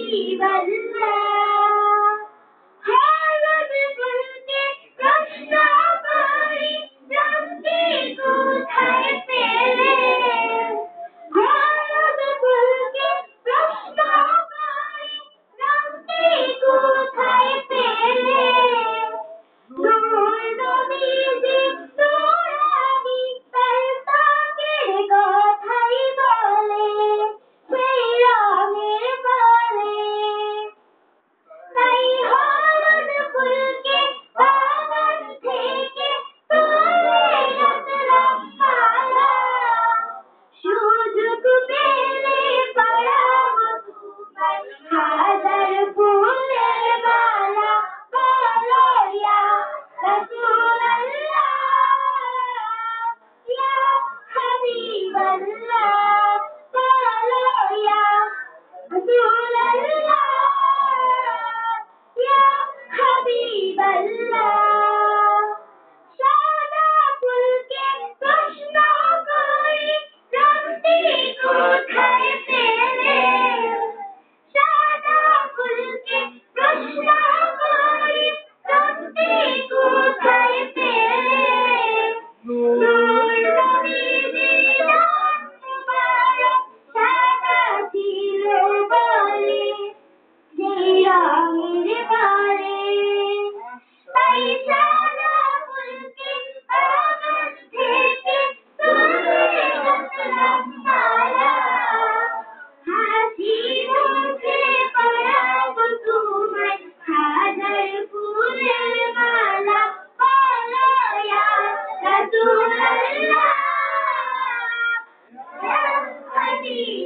হাবিবাল্লাহ হলদ ফুলকে প্রশ্ন করি রঙটি কোথায় পেলে হলদ ফুলকে প্রশ্ন করি রঙটি কোথায় পেলে নূর নবীজি নূরানী তার তাকের কথাই বলে সেই রঙের বলে তাই হলদ ফুলকে বাগান থেকে তুলে আনলাম মালা সুযোগ পেলে পরাবো তোমায় হাজার ফুলের মালা বলো ইয়া রাসূলুল্লাহ ইয়া হাবিবাল্লাহ বলো ইয়া রাসূলুল্লাহ ইয়া হাবিবাল্লাহ সাদা ফুলকে প্রশ্ন করি রঙটি কোথায় পেলে সাদা ফুলকে প্রশ্ন করি রঙটি কোথায় পেলে নূর নবীজির নাম মুবারক সাদা ছিল বলে সেই রঙের বলে তাই সাদা ফুলকে বাগান থেকে তুলে আনলাম মালা হাসি মুখে পরাবো তোমায় হাজার ফুলের মালা বলো ইয়া রাসূলুল্লাহ ইয়া হাবিব